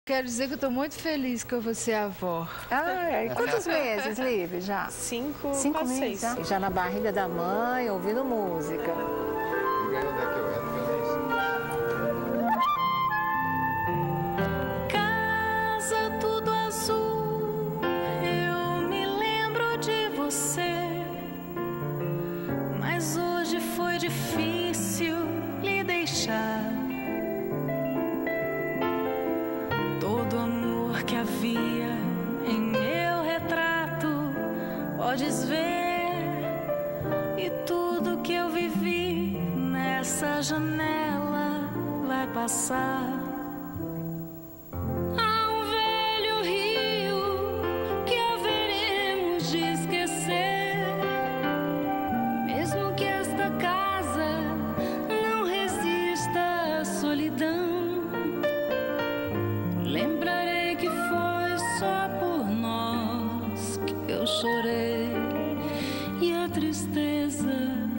Quero dizer que eu estou muito feliz que eu vou ser avó. Quantos meses, Liv, já? 5 meses 6. já na barriga da mãe, ouvindo música. Casa tudo azul, eu me lembro de você, mas hoje foi difícil lhe deixar. Todo amor que havia em meu retrato podes ver, e tudo que eu vivi nessa janela vai passar. Há um velho rio que haveremos de esquecer, mesmo que esta casa não resista à solidão. Lembrarei que foi só por nós que eu chorei, e a tristeza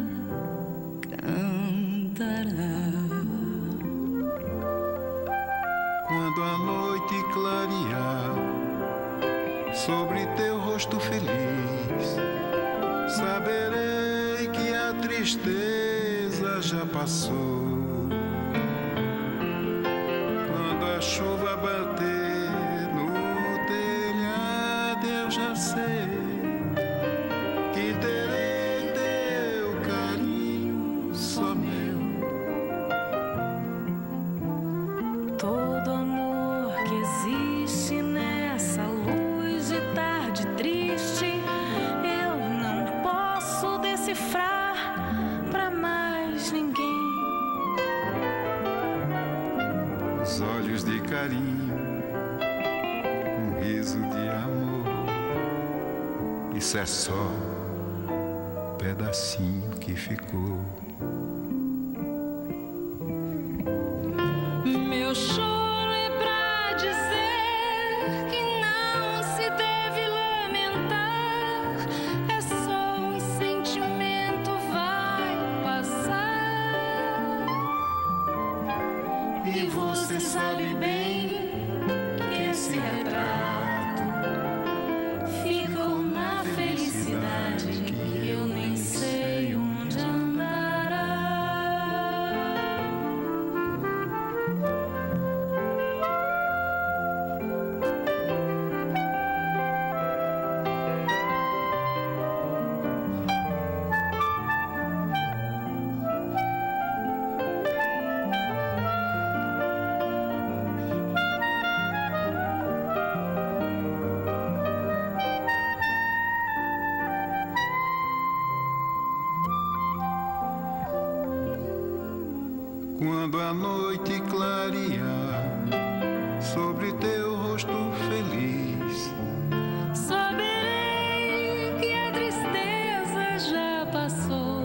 cantará. Quando a noite clarear sobre teu rosto feliz, saberei que a tristeza já passou. Quando a chuva bater no telhado, eu já sei que terei teu carinho só meu. Todo amor que existe nessa luz de tarde triste, eu não posso decifrar pra mais ninguém. Os olhos de carinho, um riso de amor. Isso é só um pedacinho que ficou. Meu choro é pra dizer que não se deve lamentar. É só um sentimento, vai passar. E você sabe bem Que esse retrato ficou na felicidade que eu nem sei onde andará. quando a noite clarear sobre teu rosto feliz. Saberei que a tristeza já passou.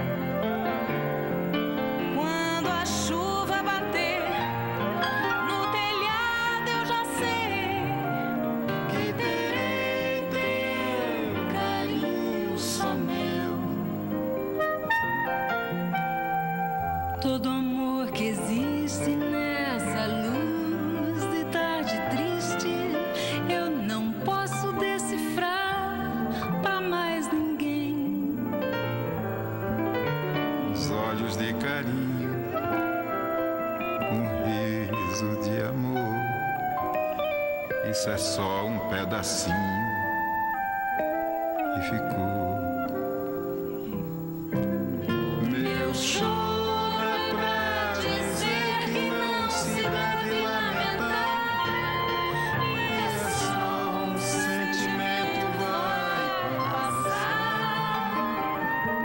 Quando a chuva bater no telhado, eu já sei Que terei teu carinho só meu. Todo amor que existe nessa luz de tarde triste, eu não posso decifrar pra mais ninguém. os olhos de carinho, um riso de amor. Isso é só um pedacinho que ficou. Meu choro é pra dizer que não se deve lamentar. É só um sentimento, vai passar.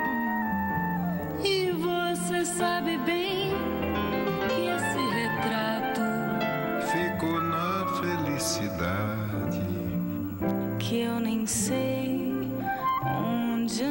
E você sabe bem que esse retrato ficou na felicidade. que eu nem sei onde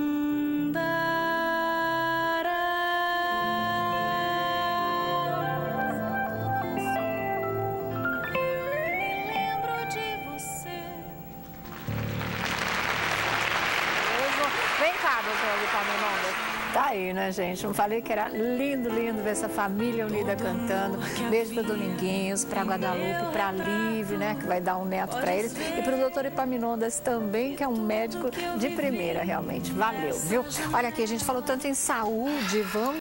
andará. Eu me lembro de você. Vem cá, doutora Epaminondas. Tá aí, né, gente? Não falei que era lindo, lindo ver essa família unida cantando. Beijo para Dominguinhos, para Guadalupe, para Liv, né, que vai dar um neto para eles. E para o doutor Epaminondas também, que é um médico de primeira, realmente. Valeu, viu? Olha aqui, a gente falou tanto em saúde, vamos